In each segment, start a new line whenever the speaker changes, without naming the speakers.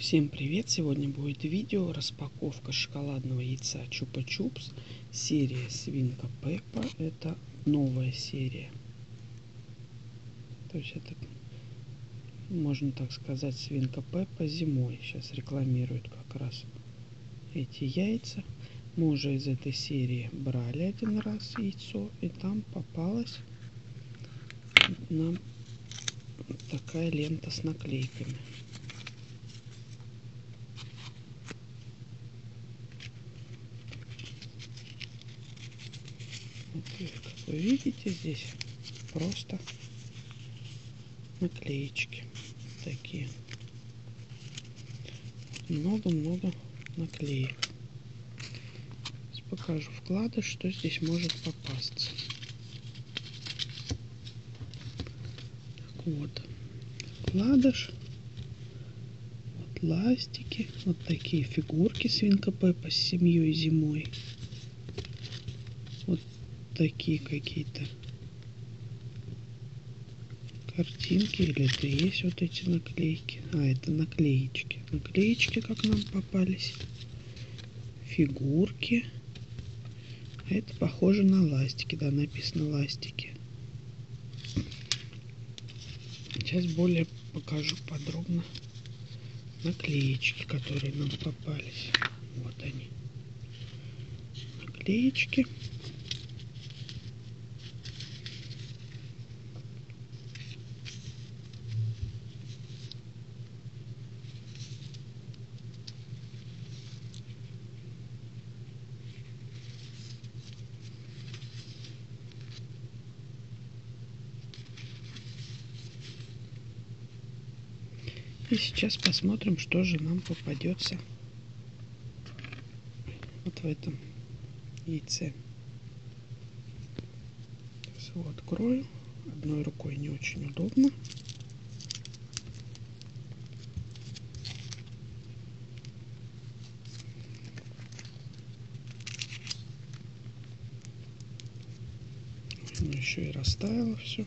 Всем привет! Сегодня будет видео распаковка шоколадного яйца Чупа-Чупс, серия Свинка Пеппа. Это новая серия. То есть это, можно так сказать, Свинка Пеппа зимой. Сейчас рекламируют как раз эти яйца. Мы уже из этой серии брали один раз яйцо, и там попалась нам такая лента с наклейками. Вот, как вы видите, здесь просто наклеечки такие. Много-много наклеек. Сейчас покажу вкладыш, что здесь может попасться. Так, вот вкладыш. Вот ластики. Вот такие фигурки Свинка Пеппа с семьей зимой. Вот такие какие-то картинки, или это и есть вот эти наклейки. Это наклеечки. Наклеечки, как нам попались. Фигурки. Это похоже на ластики. Да, написано ластики. Сейчас более покажу подробно наклеечки, которые нам попались. Вот они. Наклеечки. И сейчас посмотрим, что же нам попадется вот в этом яйце. Сейчас его открою. Одной рукой не очень удобно. Еще и растаяло все.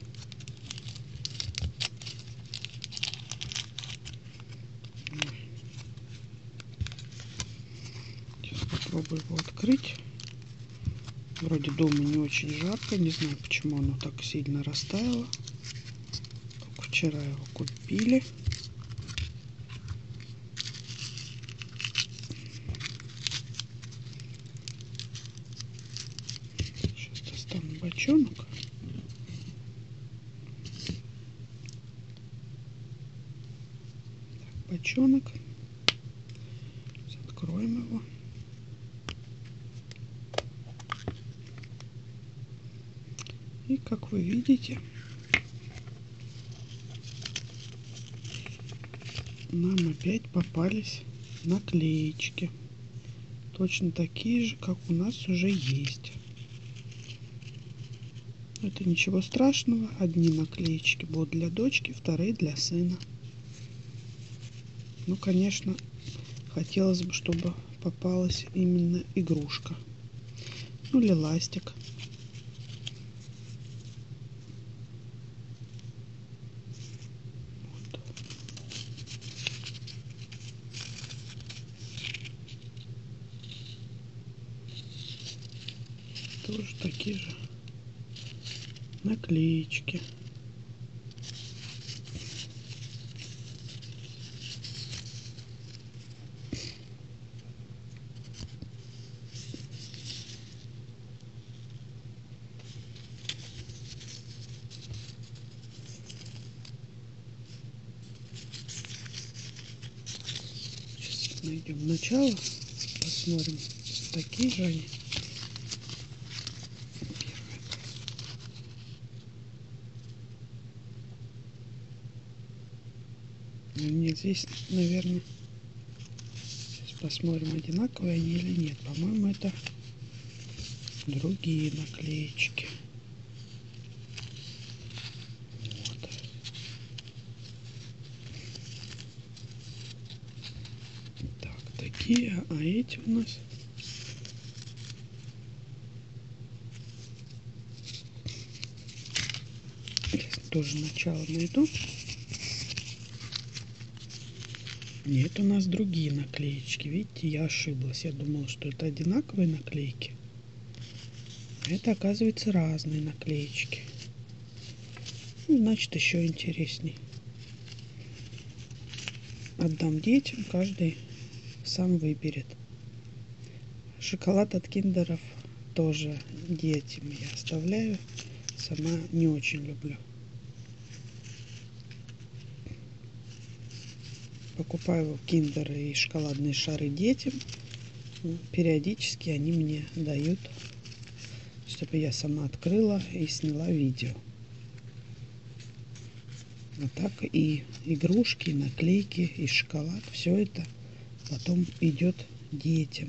Сейчас попробую его открыть. Вроде дома не очень жарко, не знаю, почему оно так сильно растаяло. Только вчера его купили. Сейчас достану бочонок. Так, бочонок. Откроем его. И как вы видите, нам опять попались наклеечки. Точно такие же, как у нас уже есть. Это ничего страшного. Одни наклеечки будут для дочки, вторые для сына. Ну, конечно, хотелось бы, чтобы попалась именно игрушка. Ну, или ластик. Тоже такие же наклеечки. Сейчас найдем начало, посмотрим, такие же они. Нет, здесь, наверное, сейчас посмотрим, одинаковые они или нет. По-моему, это другие наклеечки. Вот. Так, такие, а эти у нас сейчас тоже начало найду. Нет, у нас другие наклеечки. Видите, я ошиблась. Я думала, что это одинаковые наклейки. Это, оказывается, разные наклеечки. Ну, значит, еще интересней. Отдам детям, каждый сам выберет. Шоколад от киндеров тоже детям я оставляю. Сама не очень люблю. Покупаю киндеры и шоколадные шары детям. Периодически они мне дают, чтобы я сама открыла и сняла видео. А так и игрушки, и наклейки, и шоколад, все это потом идет детям.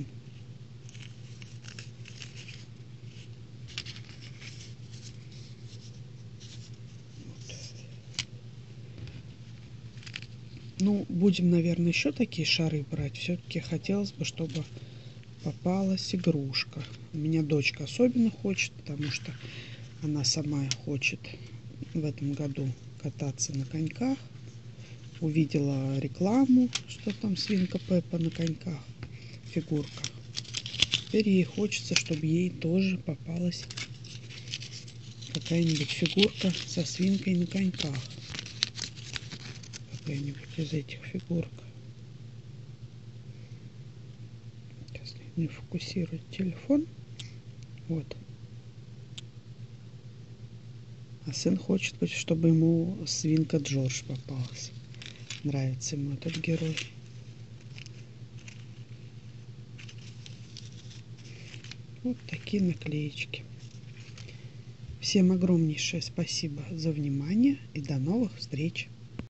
Ну, будем, наверное, еще такие шары брать. Все-таки хотелось бы, чтобы попалась игрушка. У меня дочка особенно хочет, потому что она сама хочет в этом году кататься на коньках. Увидела рекламу, что там свинка Пеппа на коньках, фигурка. Теперь ей хочется, чтобы ей тоже попалась какая-нибудь фигурка со свинкой на коньках. Какая-нибудь из этих фигурок. Сейчас не фокусирует телефон. Вот. А сын хочет, чтобы ему свинка Джордж попалась. Нравится ему этот герой. Вот такие наклеечки. Всем огромнейшее спасибо за внимание и до новых встреч!